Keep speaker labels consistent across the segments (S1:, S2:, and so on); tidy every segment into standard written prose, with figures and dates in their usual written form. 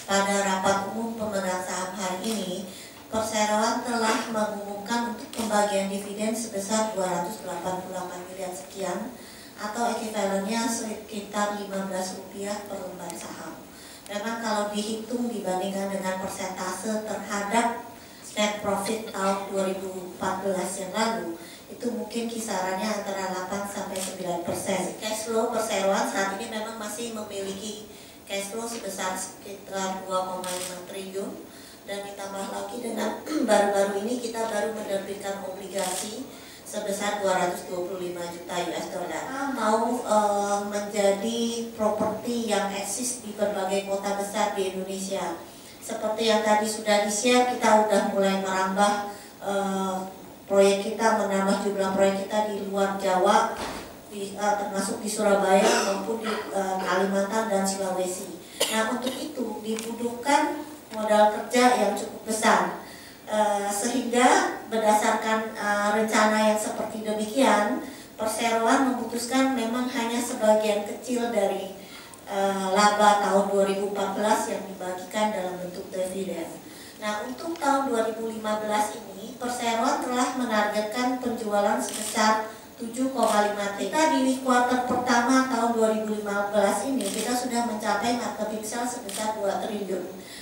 S1: pada rapat umum pemegang saham hari ini, perseroan telah mengumumkan untuk pembagian dividen sebesar 288 miliar sekian atau ekivalennya sekitar Rp15 per lembar saham. Memang kalau dihitung dibandingkan dengan persentase terhadap net profit tahun 2014 yang lalu, itu mungkin kisarannya antara 8-9%. Cash flow perseroan saat ini memang masih memiliki cash flow sebesar sekitar 2,5 triliun, dan ditambah lagi dengan baru-baru ini kita baru menerbitkan obligasi sebesar 225 juta US dollar. Mau menjadi properti yang eksis di berbagai kota besar di Indonesia. Seperti yang tadi sudah di-share, kita udah mulai merambah proyek kita, menambah jumlah proyek kita di luar Jawa, termasuk di Surabaya maupun di Kalimantan dan Sulawesi. Nah, untuk itu dibutuhkan modal kerja yang cukup besar, sehingga berdasarkan rencana yang seperti demikian, perseroan memutuskan memang hanya sebagian kecil dari laba tahun 2014 yang dibagikan dalam bentuk dividen. Nah, untuk tahun 2015 ini, perseroan telah menargetkan penjualan sebesar 7,5 triliun. Kita di kuartal pertama tahun 2015 ini kita sudah mencapai market sale sebesar 2 triliun.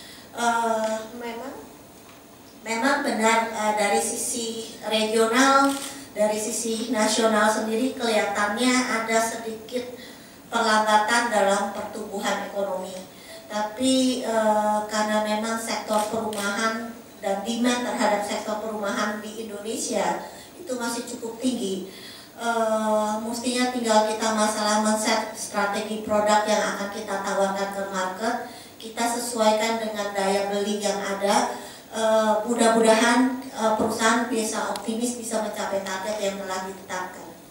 S1: Memang benar dari sisi regional, dari sisi nasional sendiri kelihatannya ada sedikit perlambatan dalam pertumbuhan ekonomi. Tapi karena memang sektor perumahan dan demand terhadap sektor perumahan di Indonesia itu masih cukup tinggi, mestinya tinggal kita masalah men-set strategi produk yang akan kita tawarkan ke market, kita sesuaikan dengan daya beli yang ada. Mudah-mudahan perusahaan bisa optimis bisa mencapai target yang telah ditetapkan.